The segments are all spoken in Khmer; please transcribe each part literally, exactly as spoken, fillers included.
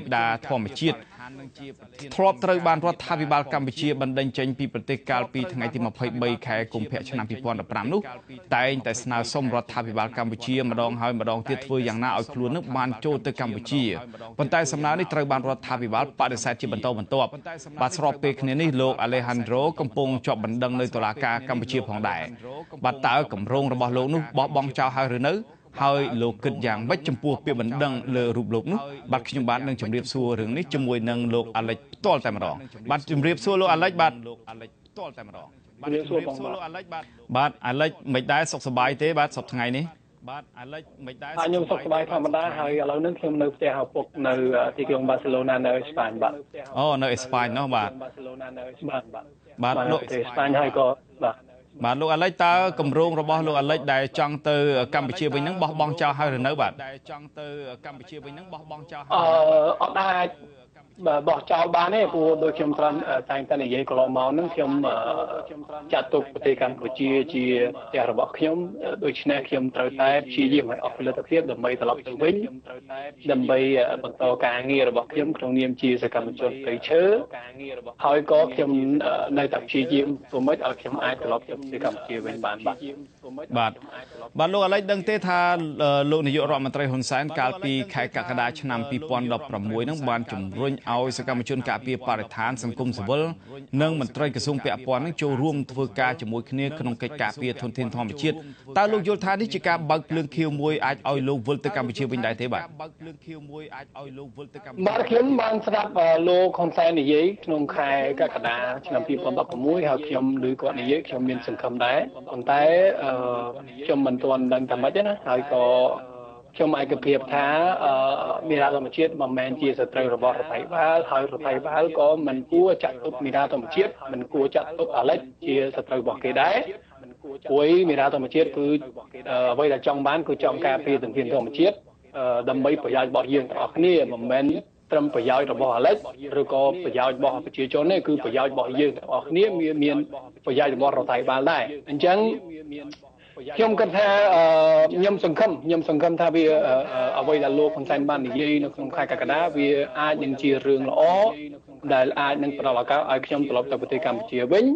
ដាធម្មជាតិធ្លាប់ត្រូវបានរដ្ឋាភិបាលកម្ពុជាបណ្តេញចេញពីប្រទេសកាលពីថ្ងៃទីម្ភៃបីខែកុម្ភៈឆ្នាំពីរពាន់ដប់ប្រាំនោះតែងតែស្នើសុំរដ្ឋាភិបាលកម្ពុជាម្ដងហើយម្ដងទៀតធ្វើយ៉ាងណាឲ្យខ្លួននឹងបានចូលទៅកម្ពុជាប៉ុន្តែសំណើនេះត្រូវបានរដ្ឋាភិបាលបដិសេធជាបន្តបន្ទាប់បាទស្របពេលគ្នានេះលោក Alejandro កំពុងជាប់បណ្ដឹងនៅតុលាការកម្ពុជាផងដែរបាទតើគម្រោងរបស់លោកនោះបោះបង់ចោលហើយឬនៅហើយលោកគិតយ៉ាងម៉េចចំពោះពាក្យបណ្ដឹងលើរូបលោកនោះបាទខ្ញុំបាទនឹងជម្រាបសួររឿងនេះជាមួយនឹងលោក Alex ផ្ទាល់តែម្ដងបាទជម្រាបសួរលោក Alex បាទលោក Alex ផ្ទាល់តែម្ដងបាទជម្រាបសួរលោក Alex បាទបាទ Alex មិនដែរសុខសប្បាយទេបាទសប្តាហ៍ថ្ងៃនេះបាទ Alex មិនដែរខ្ញុំសុខសប្បាយធម្មតាហើយឥឡូវនេះខ្ញុំនៅផ្ទះឪពុកនៅទីក្រុងបាសេឡូណានៅអេស្ប៉ាញបាទអូនៅអេស្ប៉ាញនោះបាទបាសេឡូណានៅអេស្ប៉ាញបាទបាទលោកអេស្ប៉ាញហើយក៏បាទបាទលោក Alex តើគម្រោងរបស់លោក Alex ដែលចង់ទៅកម្ពុជាវិញហ្នឹងបោះបង់ចោលហើយឬនៅបាទដែលចង់ទៅកម្ពុជាវិញហ្នឹងបោះបង់ចោលហើយអឺអត់អាចបោះចោលបានទេព្រោះដូចខ្ញុំត្រង់តែងតែនិយាយកន្លងមកហ្នឹងខ្ញុំចាត់ទុកប្រទេសកម្ពុជាជាផ្ទះរបស់ខ្ញុំដូច្នេះខ្ញុំត្រូវតែព្យាយាមឲ្យអស់ផលិតភាពដើម្បីត្រឡប់ទៅវិញដើម្បីបន្តការងាររបស់ខ្ញុំក្នុងនាមជាសកម្មជនព្រៃឈើហើយក៏ខ្ញុំនៅតែព្យាយាមធ្វើម៉េចឲ្យខ្ញុំអាចត្រឡប់ទៅប្រទេសកម្ពុជាវិញបានបាទបាទបាទលោក Alex ដឹងទេថាលោកនាយករដ្ឋមន្ត្រីហ៊ុនសែនកាលពីខែកក្កដាឆ្នាំពីរពាន់ដប់ប្រាំមួយហ្នឹងបានជំរុញឲ្យសកម្មជនការពារបរិស្ថានសង្គមស៊ីវិលនិងមន្ត្រីក្រសួងពាក់ព័ន្ធនឹងចូលរួមធ្វើការជាមួយគ្នាក្នុងកិច្ចការពារធនធានធម្មជាតិតើលោកយល់ថានេះជាការបើកភ្លើងខៀវមួយអាចឲ្យលោកវិលទៅកម្ពុជាវិញដែរទេបាទបើកភ្លើងខៀវមួយអាចឲ្យលោកវិលទៅកម្ពុជាបាទខ្ញុំបានស្ដាប់លោកហ៊ុនសែននិយាយក្នុងខែកក្កដាឆ្នាំពីរពាន់ដប់ប្រាំមួយហើយខ្ញុំឮគាត់និយាយខ្ញុំមានសង្ឃឹមដែរប៉ុន្តែខ្ញុំមិនទាន់ដឹងថាម៉េចទេណាហើយក៏ខ្ញុំឯកភាពថាមេដាធម្មជាតិមិនមែនជាសត្រូវរបស់រដ្ឋាភិបាលហើយរដ្ឋាភិបាលក៏មិនគួរចាត់ទុកមេដាធម្មជាតិមិនគួរចាត់ទុក Alex ជាសត្រូវរបស់គេដែរព្រោះមេដាធម្មជាតិគឺអ្វីដែលចង់បានគឺចង់ការពារធនធានធម្មជាតិដើម្បីប្រយោជន៍របស់យើងទាំងអស់គ្នាមិនមែនត្រឹមប្រយោជន៍របស់ Alex ឬក៏ប្រយោជន៍របស់ប្រជាជនទេគឺប្រយោជន៍របស់យើងទាំងអស់គ្នាមានប្រយោជន៍របស់រដ្ឋាភិបាលដែរអញ្ចឹងខ្ញុំគិតថាខ្ញុំសង្ឃឹមខ្ញុំសង្ឃឹមថាវាអ្វីដែលលោកហ៊ុនសែនបាននិយាយនៅក្នុងខែកក្កដាវាអាចនឹងជារឿងល្អដែលអាចនឹងផ្ដល់ឱកាសឲ្យខ្ញុំត្រឡប់ទៅប្រទេសកម្ពុជាវិញ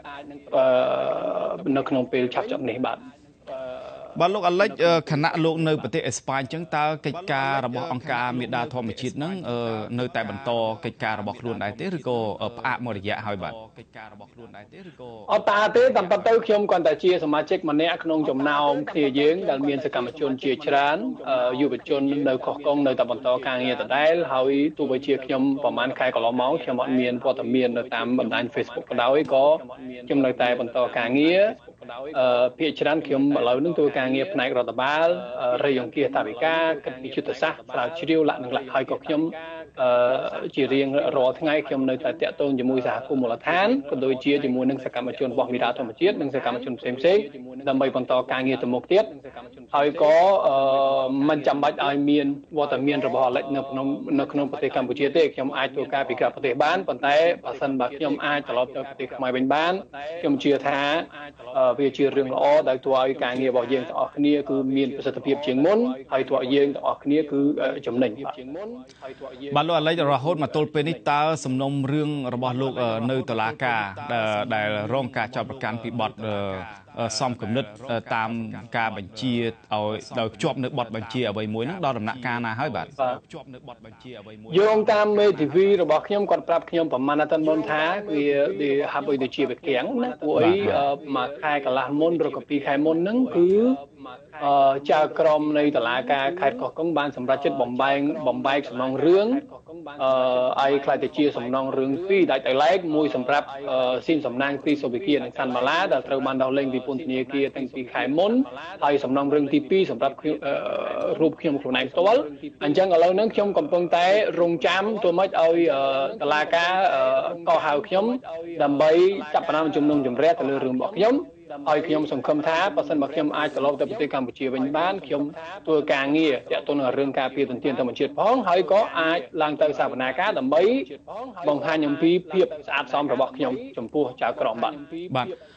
នៅក្នុងពេលឆាប់ៗនេះបាទបាទលោក Alex គណៈលោកនៅប្រទេសអេស្ប៉ាញអញ្ចឹងតើកិច្ចការរបស់អង្គការមេដាធម្មជាតិហ្នឹងនៅតែបន្តកិច្ចការរបស់ខ្លួនដែរទេឬក៏ផ្អាកមួយរយៈហើយបាទកិច្ចការរបស់ខ្លួនដែរទេឬក៏អត់តាទេតាមពិតទៅខ្ញុំគ្រាន់តែជាសមាជិកម្នាក់ក្នុងចំណោមគ្នាយើងដែលមានសកម្មជនជាច្រើនយុវជននៅខុសកងនៅតែបន្តការងារដដែលហើយទោះបីជាខ្ញុំប្រហែលខែកន្លងមកខ្ញុំអត់មានវត្តមាននៅតាមបណ្ដាញ Facebook ក៏ដោយក៏ខ្ញុំនៅតែបន្តការងារអឺភាគច្រើនខ្ញុំឥឡូវនឹងធ្វើការងារផ្នែករដ្ឋបាលរៃអង្គាសតាវិការគិតពីយុទ្ធសាស្ត្រស្រាវជ្រាវលក្ខនឹងលក្ខហើយក៏ខ្ញុំអឺជារៀងរាល់ថ្ងៃខ្ញុំនៅតែតាក់ទងជាមួយសហគមន៍មូលដ្ឋានក៏ដូចជាជាមួយនឹងសកម្មជនរបស់មេដាធម្មជាតិនិងសកម្មជនផ្សេងៗដើម្បីបន្តការងារទៅមុខទៀតហើយក៏អឺមិនចាំបាច់ឲ្យមានវត្តមានរបស់ Alex នៅក្នុងនៅក្នុងប្រទេសកម្ពុជាទេខ្ញុំអាចធ្វើការពីក្រៅប្រទេសបានប៉ុន្តែបើសិនបើខ្ញុំអាចត្រឡប់ទៅប្រទេសខ្មែរវិញបានខ្ញុំជឿថាវាជារឿងល្អដែលធ្វើឲ្យការងាររបស់យើងទាំងអស់គ្នាគឺមានប្រសិទ្ធភាពជាងមុនហើយធ្វើឲ្យយើងទាំងអស់គ្នាគឺចំណេញបាទបាទលោក Alex រហូតមកទល់ពេលនេះតើសំណុំរឿងរបស់លោកនៅតុលាការដែលរងការចោទប្រកាន់ពីបទសំគំនិតតាមការបញ្ជាឲ្យដោយភ្ជាប់នៅបទបញ្ជាអ្វីមួយហ្នឹងដល់ដំណាក់កាលណាហើយបាទភ្ជាប់នៅបទបញ្ជាអ្វីមួយយោងតាមមេធាវីរបស់ខ្ញុំគាត់ប្រាប់ខ្ញុំប្រហែលអាទិត្យមុនថាវាវាហាក់បីដូចជាវាកៀងណាព្រោះអីមួយខែកន្លះមុនឬក៏ពីរខែមុនហ្នឹងគឺអឺចៅក្រមនៃតុលាការខេត្តកោះកុងបានសម្រេចចិត្តបំបែងបំបែកសំណងរឿងអឺឲ្យខ្លាចទៅជាសំណងរឿងពីរដាច់ដោយឡែកមួយសម្រាប់ស៊ីនសំណាងពីសុវិគានិងសាន់ម៉ាឡាដែលត្រូវបានដោះលែងពីពន្ធនាគារតាំងពីខែមុនហើយសំណងរឿងទីពីរសម្រាប់រូបខ្ញុំខ្លួនឯងផ្ទាល់អញ្ចឹងឥឡូវហ្នឹងខ្ញុំកំពុងតែរងចាំធ្វើម៉េចឲ្យតុលាការកោះហៅខ្ញុំដើម្បីចាប់ផ្ដើមជំនុំជម្រះទៅលើរឿងរបស់ខ្ញុំហើយខ្ញុំសង្ឃឹមថាបើសិនបើខ្ញុំអាចត្រឡប់ទៅប្រទេសកម្ពុជាវិញបានខ្ញុំធ្វើការងារទាក់ទងនឹងរឿងការពារធនធានធម្មជាតិផងហើយក៏អាចឡើងទៅសវនាការដើម្បីបង្ហាញអំពីភាពស្អាតស្អំរបស់ខ្ញុំចំពោះចៅក្រមបាទបាទ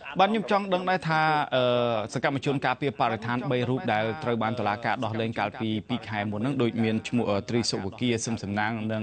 បានខ្ញុំចង់ដឹងដែរថាសកម្មជនការពារបរិស្ថានបីរូបដែលត្រូវបានតុលាការដោះលែងកាលពីពីរខែមុនហ្នឹងដូចមានឈ្មោះត្រីសុវគាសឹមសំណាងនិង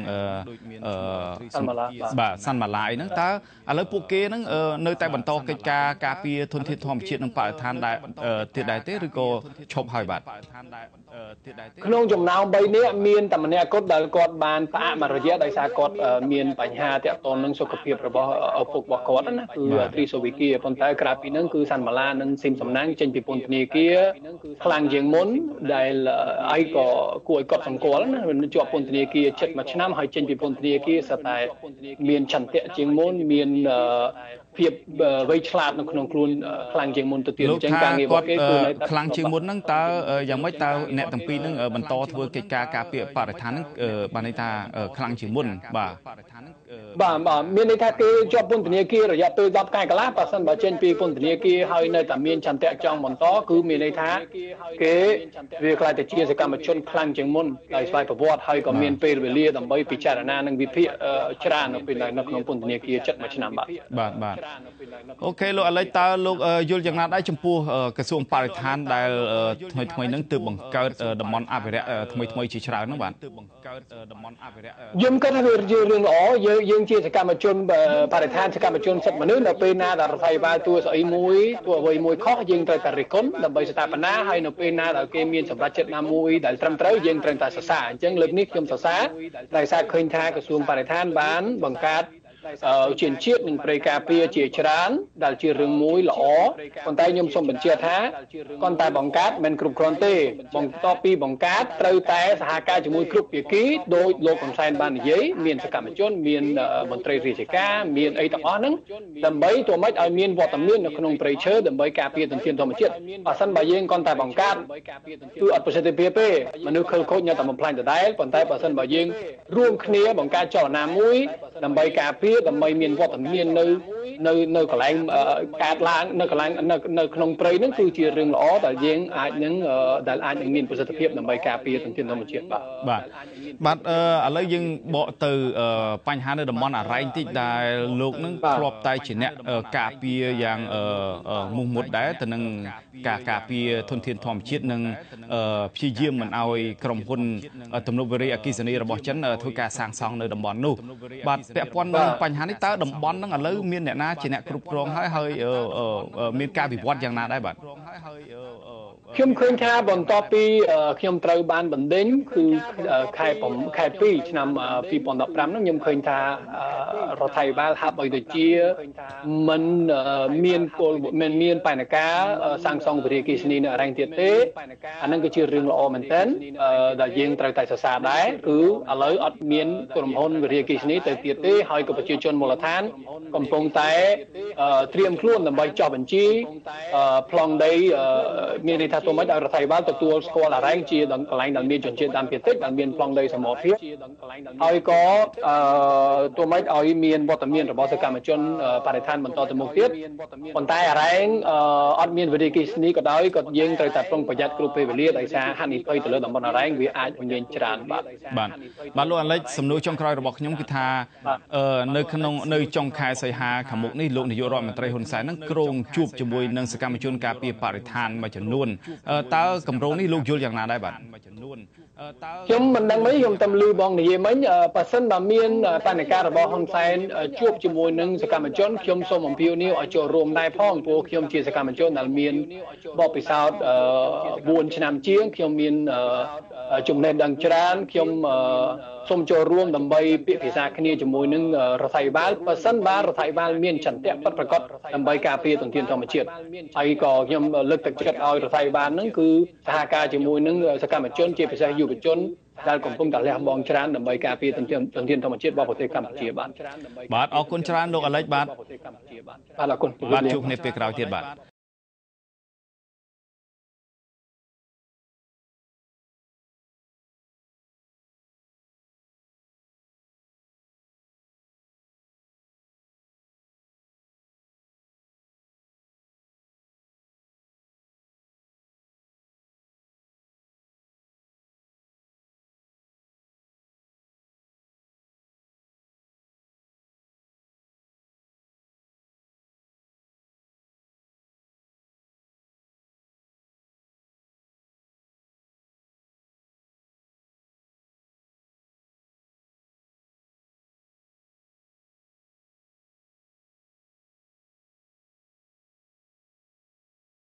បាទសាន់ម៉ាឡាអីហ្នឹងតើឥឡូវពួកគេហ្នឹងនៅតែបន្តកិច្ចការការពារធនធានធម្មជាតិនិងបរិស្ថានដែរទៀតដែរទេឬក៏ឈប់ហើយបាទក្នុងចំណោមបីនាក់មានតែម្នាក់គត់ដែលគាត់បានផ្អាកមួយរយៈដោយសារគាត់មានបញ្ហាទាក់ទងនឹងសុខភាពរបស់ឪពុករបស់គាត់ណាគឺត្រីសុវគាប៉ុន្តែក្រៅពីហ្នឹងគឺសាន់ម៉ាឡានិងស៊ីមសំណាងចេញពីពន្ធនាគារខ្លាំងជាងមុនដែលអីក៏គួរឲ្យកត់សម្គាល់ណាជាប់ពន្ធនាគារជិតមួយឆ្នាំហើយចេញពីពន្ធនាគារស្ទើរតែមានឆន្ទៈជាងមុនមានភាពវៃឆ្លាតនៅក្នុងខ្លួនខ្លាំងជាងមុនទៅទៀតអញ្ចឹងការងាររបស់គេគឺខ្លាំងជាងមុនហ្នឹងតើយ៉ាងម៉េចតើអ្នកទាំងពីរហ្នឹងបន្តធ្វើកិច្ចការការពារបរិស្ថានហ្នឹងបានន័យថាខ្លាំងជាងមុនបាទបាទបាទមានន័យថាគេជាប់ពន្ធនាគាររយៈពេលដប់ខែកន្លះបើសិនបើចេញពីពន្ធនាគារហើយនៅតែមានចន្ទៈចង់បន្តគឺមានន័យថាគេវាខ្លាចទៅជាសកម្មជនខ្លាំងជាងមុនដោយស្វ័យប្រវត្តិហើយក៏មានពេលវេលាដើម្បីពិចារណានិងវិភាគច្រើននៅពេលនៅក្នុងពន្ធនាគារជិតមួយឆ្នាំបាទបាទបាទអូខេលោកអាឡិចតើលោកយល់យ៉ាងណាដែរចំពោះក្រសួងបរិស្ថានដែលថ្មីថ្មីហ្នឹងទើបបង្កើតតំបន់អភិរក្សថ្មីថ្មីជាច្រើនហ្នឹងបាទទើបបង្កើតតំបន់អភិរក្សយើងគិតថាវាជារឿងល្អយើងយើងជាសកម្មជនបរិស្ថានសកម្មជនសិទ្ធិមនុស្សនៅពេលណាដែលរដ្ឋាភិបាលទួស្អីមួយទួអ្វីមួយខុសយើងត្រូវតែរិះគន់ដើម្បីស្ថាបនាហើយនៅពេលណាដែលគេមានសម្រាប់ចិត្តណាមួយដែលត្រឹមត្រូវយើងត្រូវតែសរសើរអញ្ចឹងលើកនេះខ្ញុំសរសើរដោយសារឃើញថាក្រសួងបរិស្ថានបានបង្កើតជាជាតិនិងព្រៃការពារជាច្រើនដែលជារឿងមួយល្អប៉ុន្តែខ្ញុំសូមបញ្ជាក់ថាគ្រាន់តែបង្កើតមិនគ្រប់គ្រាន់ទេបន្ទាប់ពីបង្កើតត្រូវតែសហការជាមួយគ្រប់ភាគីដោយលោកកំសែនបាននិយាយមានសកម្មជនមានមន្ត្រីរាជការមានអីទាំងអស់ហ្នឹងដើម្បីទោះមិនឲ្យមានវត្តមាននៅក្នុងព្រៃឈើដើម្បីការពារធនធានធម្មជាតិបើសិនបើយើងគ្រាន់តែបង្កើតគឺអត់ប្រសិទ្ធភាពទេមនុស្សខិលខូចនៅតែបំផ្លាញដដែលប៉ុន្តែបើសិនបើយើងរួមគ្នាបង្កើតចលនាមួយដើម្បីការពារដើម្បីមានវត្តមាននៅនៅនៅកន្លែងកើតឡើងនៅកន្លែងនៅនៅក្នុងព្រៃហ្នឹងគឺជារឿងល្អដែលយើងអាចនឹងដែលអាចនឹងមានប្រសិទ្ធភាពដើម្បីការពារធនធានធម្មជាតិបាទបាទបាទឥឡូវយើងបកទៅបញ្ហានៅតំបន់អរ៉ែងតិចដែលលោកនឹងធ្លាប់តែជាអ្នកការពារយ៉ាងមុខមុតដែរទៅនឹងការការពារធនធានធម្មជាតិនិងព្យាយាមមិនឲ្យក្រុមហ៊ុនទំនប់វារីអគ្គិសនីរបស់ចិនធ្វើការសាងសង់នៅតំបន់នោះបាទពាក់ព័ន្ធនឹងបញ្ហានេះតើតំបន់ហ្នឹងឥឡូវមានអ្នកណាជាអ្នកគ្រប់គ្រងហើយហើយមានការវិវត្តយ៉ាងណាដែរបាទខ្ញុំឃើញថាបន្ទាប់ពីខ្ញុំត្រូវបានបណ្ដេញគឺខែខែពីរឆ្នាំពីរពាន់ដប់ប្រាំហ្នឹងខ្ញុំឃើញថារដ្ឋាភិបាលហាប់ឲ្យទៅជាមិនមានគោលមិនមានបញ្ហាការសាងសង់វិទ្យាគិសនីនៅអរ៉ែងទៀតទេអាហ្នឹងគឺជារឿងល្អមែនទែនដែលយើងត្រូវតែសរសើរដែរគឺឥឡូវអត់មានក្រុមហ៊ុនវិទ្យាគិសនីទៅទៀតទេហើយក៏ប្រជាជនមូលដ្ឋានកំពុងតែត្រៀមខ្លួនដើម្បីចុះបញ្ជីប្លង់ដីមានន័យថាទោះមិនឲ្យរដ្ឋាភិបាលទទួលស្គាល់អរ៉ែងជាកន្លែងដែលមានជនជាតិដើមភាគតិចដែលមានប្លង់ដីសមរភាពហើយក៏ទោះមិនឲ្យមានវត្តមានរបស់សកម្មជនបរិស្ថានបន្តទៅមុខទៀតប៉ុន្តែអរ៉ែងអត់មានវិទ្យាគិសនីក៏ដោយក៏យើងត្រូវតែប្រុងប្រយ័ត្នគ្រប់ពេលវេលាដោយសារហានិភ័យទៅលើតំបន់អរ៉ែងវាអាចមានច្រើនបាទបាទបាទលោកអាឡិចសំណួរចុងក្រោយរបស់ខ្ញុំគឺថានៅក្នុងនៅចុងខែសីហាខាងមុខនេះលោកនាយករដ្ឋមន្ត្រីហ៊ុនសែននឹងគ្រោងជួបជាមួយនឹងសកម្មជនការពារបរិស្ថានមួយចំនួនតើគម្រោងនេះលោកយល់យ៉ាងណាដែរបាទខ្ញុំមិនដឹងមិនខ្ញុំតែឮបងនិយាយមិញប៉ះសិនបើមានបញ្ហាការរបស់ហ៊ុនសែនជួបជាមួយនឹងសកម្មជនខ្ញុំសូមអំពាវនាវឲ្យចូលរួមដែរផងព្រោះខ្ញុំជាសកម្មជនដែលមានបទពិសោធន៍បួនឆ្នាំជាងខ្ញុំមានចំណេះដឹងច្រើនខ្ញុំសូមចូលរួមដើម្បីពិភាក្សាគ្នាជាមួយនឹងរដ្ឋាភិបាលបើសិនបើរដ្ឋាភិបាលមានចន្ទៈពិតប្រាកដដើម្បីការពារធនធានធម្មជាតិហើយក៏ខ្ញុំលើកទឹកចិត្តឲ្យរដ្ឋាភិបាលនឹងគឺសហការជាមួយនឹងសកម្មជនជាពិសេសយុវជនដែលកំពុងតែលះបង់ច្រើនដើម្បីការពារធនធានធនធានធម្មជាតិរបស់ប្រទេសកម្ពុជាបាទបាទអរគុណច្រើនលោកអាឡិចបាទបាទអរគុណបាទជួបគ្នាពេលក្រោយទៀតបាទ